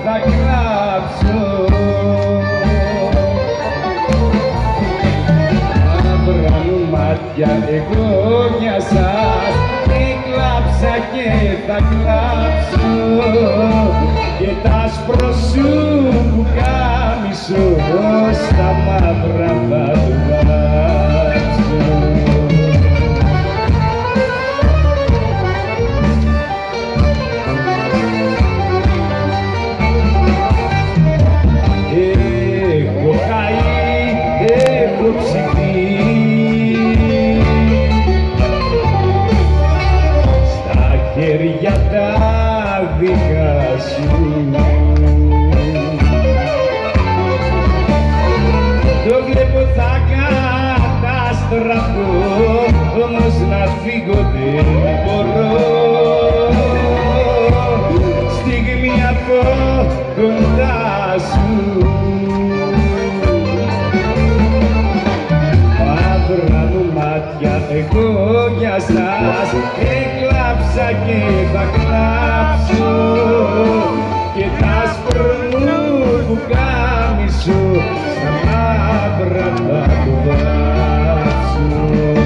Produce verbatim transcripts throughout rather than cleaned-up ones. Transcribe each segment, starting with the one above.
θα κλάψω. Μαύρα μου μάτια εγώ για σας έκλαψα και θα κλάψω και τ' άσπρο σου πουκάμισο στα μαύρα θα του βάψω. Έχω καεί, έχω ψηθεί στα χέρια τα δικά σου. Το βλέπω θα καταστραφώ, όμως να φύγω δεν μπορώ. Στιγμή από κοντά σου μαύρα μου μάτια εγώ για σας έκλαψα και θα κλάψω και τ' άσπρο μου πουκάμισο στα μαύρα θα του βάψω.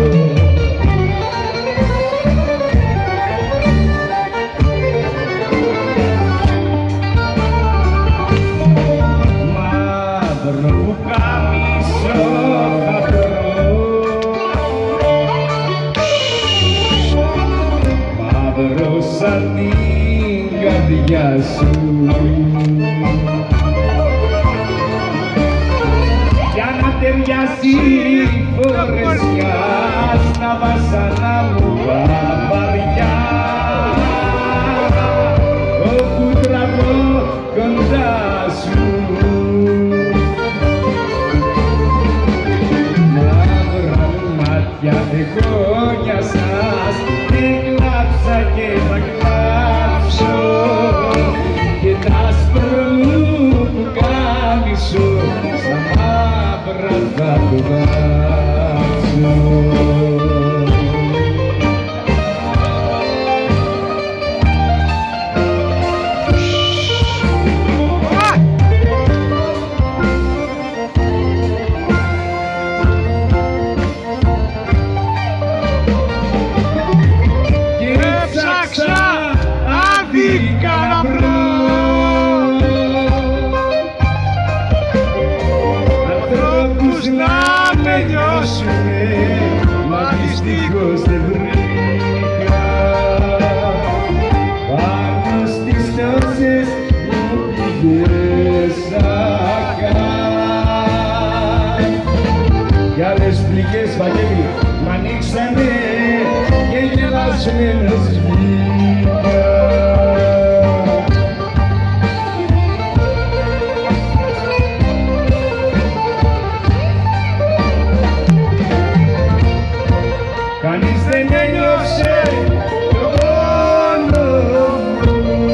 Μαύρο πουκάμισο θα βρω, μαύρο σαν την καρδιά σου. Για να ταιριάζει η φορεσιά στα βασανά μου τα βαριά, όπου τραβώ κοντά σου. Μαύρα μου μάτια εγώ για σας έκλαψα και θα κλάψω και τ' άσπρο μου πουκάμισο στα μαύρα θα του βάψω. Ανθρώπους να με νιώσουνε, μα δυστυχώς δεν βρήκα. Πάνω στις τόσες μου πληγές ακάν. Κι άλλες πληγές, Βαγγέλη, μ' ανοίξανε και γελασμένος βγήκα. Κανείς δεν ένιωσε το πόνο μου,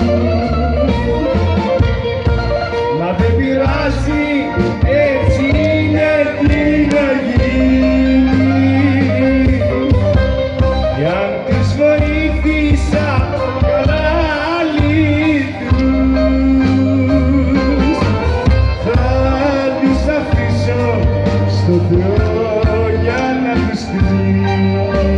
μα δεν πειράζει, έτσι είναι, τι να γίνει. Κι αν τους βοήθησα καλά λειτουργούς, θα τους αφήσω στο Θεό για να τους κρίνει.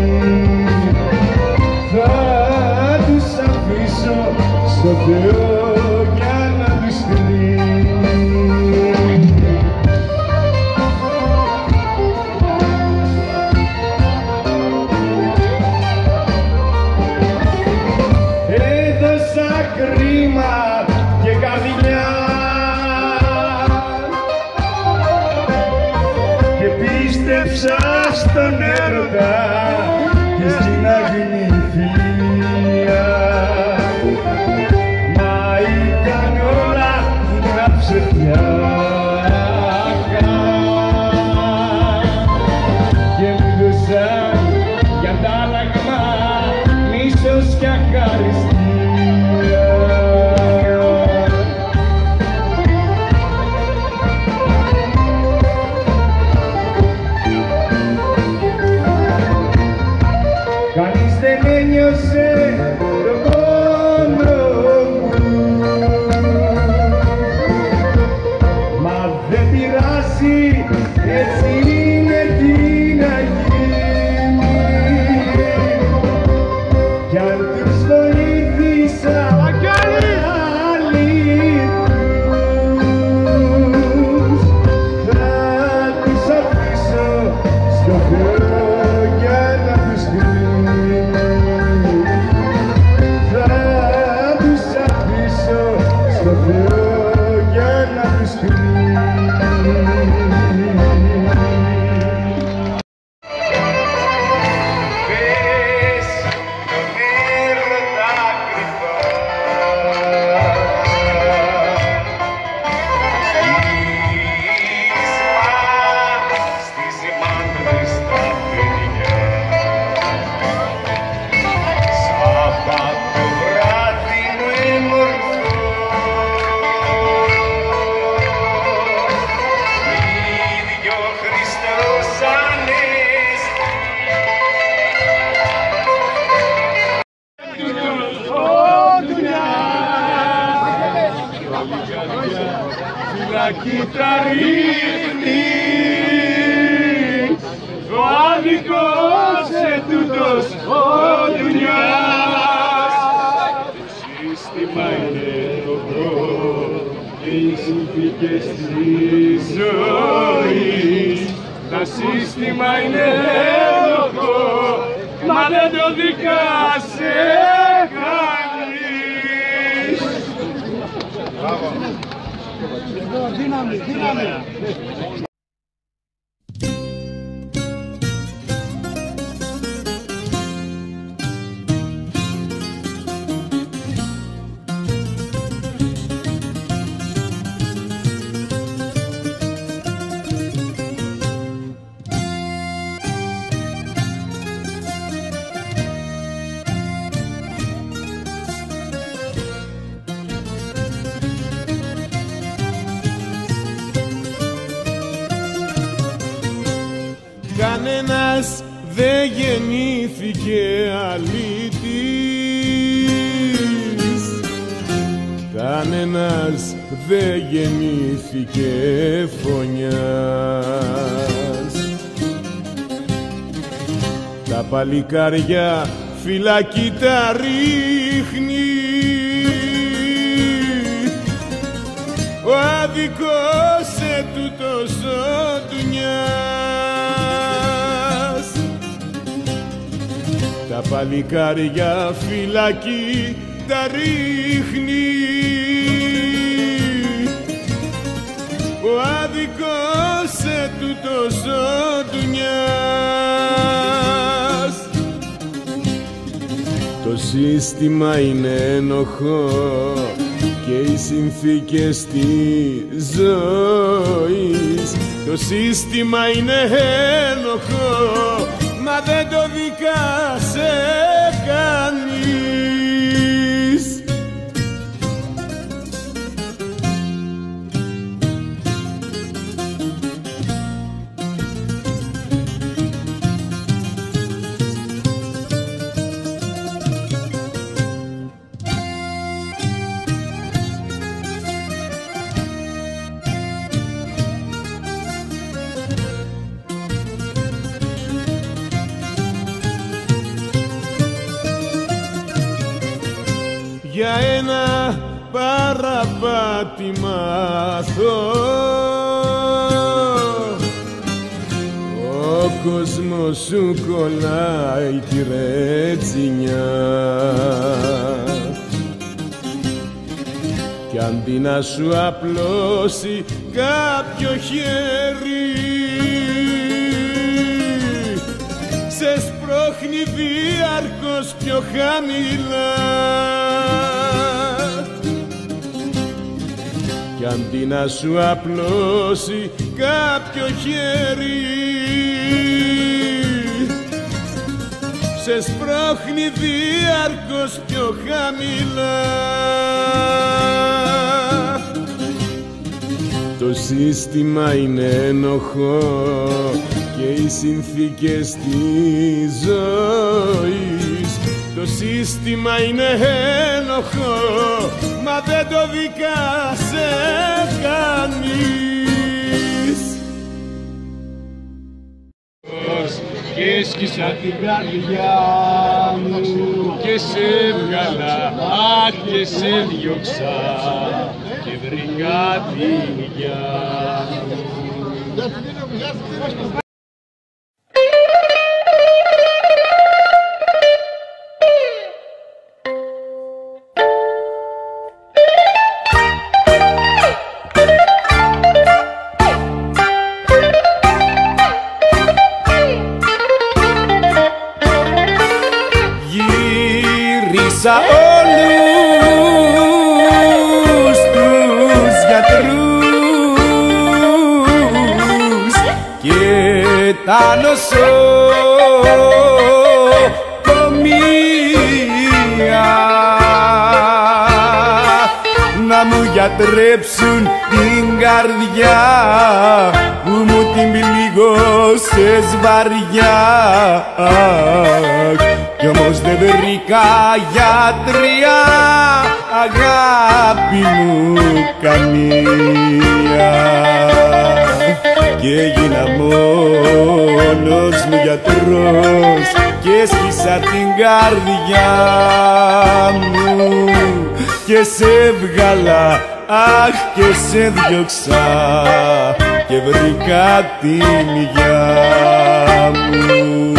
Θα τους αφήσω στο Θεό για να τους κρίνει. Έδωσα κρίμα και καρδιά και πίστεψα στον έρωτα και στην αγνή φιλία, μα ήταν όλα μια ψευδιά και μου δώσαν για αντάλλαγμα μίσος και αχαριστία. στο Θεό για να τους κρίνει. Κοίτα ρίχνει ο άδικος ετούτος ο Ντουνιάς. Το σύστημα είναι dobrό και οι συνθήκες της ζωής. Το σύστημα είναι ένοχο, μα δεν το δικάσε κανείς. Δύναμη, δύναμη. Κανένας δεν γεννήθηκε αλήτης, κανένας δεν γεννήθηκε φωνιάς. Τα παλικάρια φυλακή τα ρίχνει, ο άδικος ετούτος ο Ντουνιάς. Τα παλικάρια φυλακή τα ρίχνει, ο άδικος ετούτος ο Ντουνιάς. Το σύστημα είναι ένοχο και οι συνθήκες της ζωής. Το σύστημα είναι ένοχο, μα δεν το δικάσε κανείς. Για ένα παραπάτημα αθώο ο κόσμος σου κολλάει τη ρετσινιά, κι αντί να σου απλώσει κάποιο χέρι σε σπρώχνει διάρκως πιο χαμηλά, κι αντί να σου απλώσει κάποιο χέρι σε σπρώχνει διάρκως πιο χαμηλά. Το σύστημα είναι ένοχο και οι συνθήκες της ζωής. Το σύστημα είναι ένοχο, μα δεν το δικάσε κανείς. Και έσκυσα την καρδιά μου και σε βγάλα, αχ, και σε διώξα και βρήκα την υγειά μου. τα νοσοκομεία να μου γιατρέψουν την καρδιά που μου την πληγώσες βαριά. Κι όμως δεν βρήκα γιατρία, αγάπη μου καμία, και έγινα μόνος μου γιατρός και έσκυσα την καρδιά μου και σε έβγαλα, αχ, και σε διώξα και βρήκα την υγειά μου.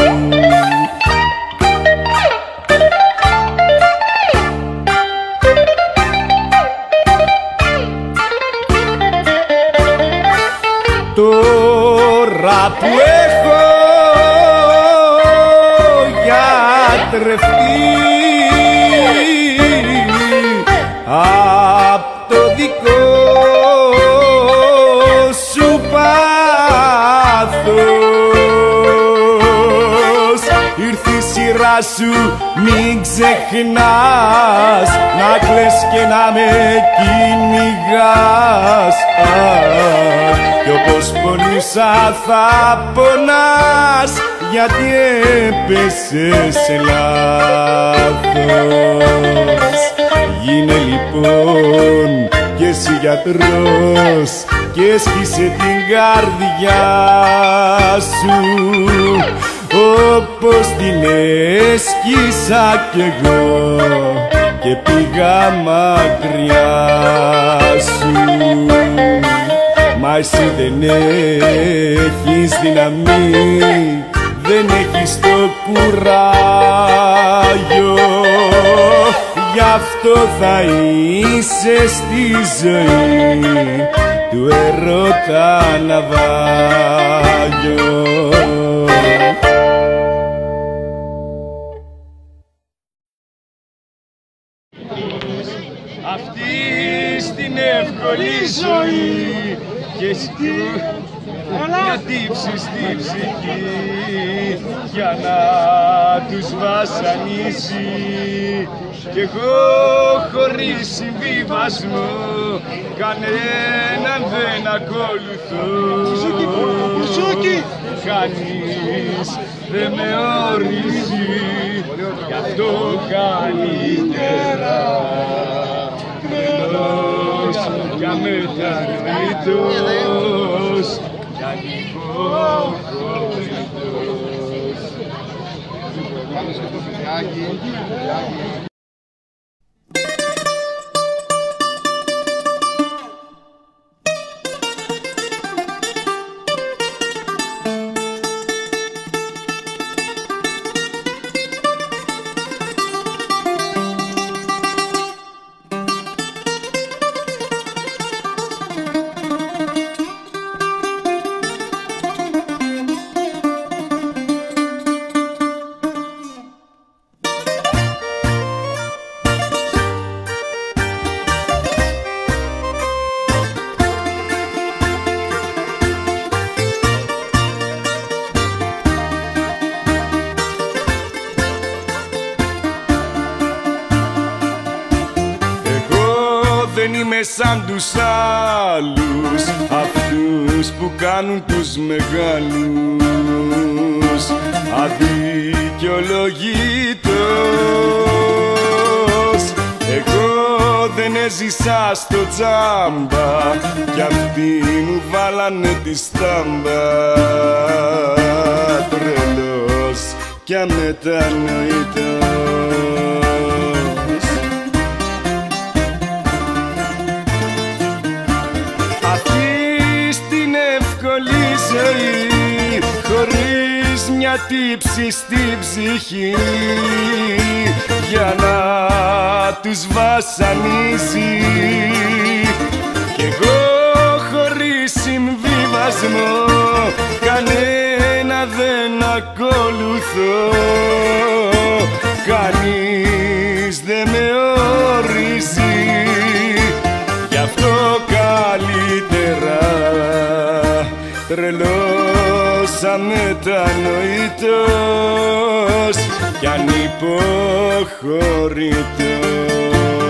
Τώρα που έχω γιατρευτεί απ' το δικό σου πάθος, ήρθε η σειρά σου, μην ξεχνάς να κλαις και να με κυνηγάς. Κι όπως πονούσα θα πονάς, γιατί έπεσες σε λάθος. Γίνε λοιπόν και εσύ γιατρός και έσκυσε την καρδιά σου όπως την έσκυσα κι εγώ και πήγα μακριά σου. Μα εσύ δεν έχεις δύναμη, δεν έχεις το κουράγιο, γι' αυτό θα είσαι στη ζωή του ερώτα ναυάγιο. Αυτή στην εύκολη ζωή και εσύ να τύψεις την ψυχή για να τους βασανίσει. Κι εγώ χωρίς συμβιβασμό κανέναν δεν ακολουθώ. Κανείς δεν με ορίζει, γι' αυτό καλύτερα τρελός κι αμετανοητός κι ανυπόκριτος. Δεν είμαι σαν τους άλλους, αυτούς που κάνουν τους μεγάλους, αδικαιολογήτως. Εγώ δεν έζησα στο τζάμπα κι αυτοί μου βάλανε τη στάμπα. Τρελός κι αμετανοητός. Χωρίς μια τύψη στην ψυχή για να τους βασανίσει. Κι εγώ χωρίς συμβιβασμό κανένα δεν ακολουθώ. Κανείς δεν με ορίζει, γι' αυτό καλύτερα τρελός αμετανοητός κι ανυποχωρητός.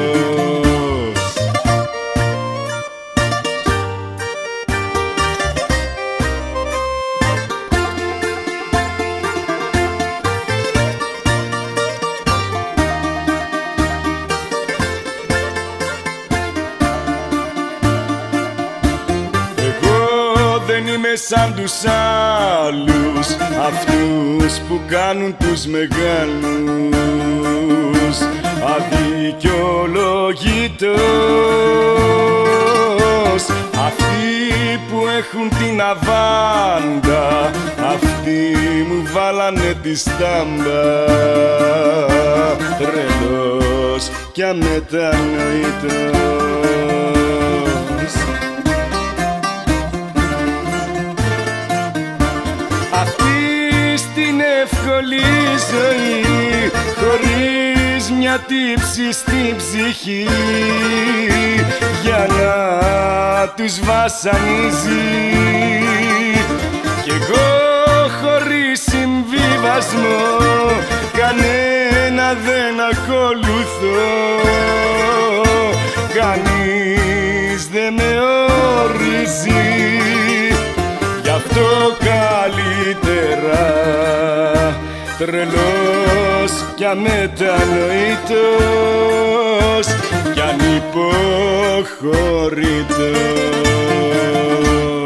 Δεν είμαι σαν τους άλλους, αυτούς που κάνουν τους μεγάλους αδικαιολογητός. Αυτοί που έχουν την αβάντα, αυτοί μου βάλανε τη στάμπα. Τρελός κι αμετανοητός. Αυτή στην εύκολη ζωή, χωρίς μια τύψη στην ψυχή, για να τους βασανίζει. Κι εγώ χωρίς συμβιβασμό κανένα δεν ακολουθώ. Κανείς δεν με ορίζει, γι' αυτό καλύτερα τρελός κι αμετανοητός κι ανυποχωρητός.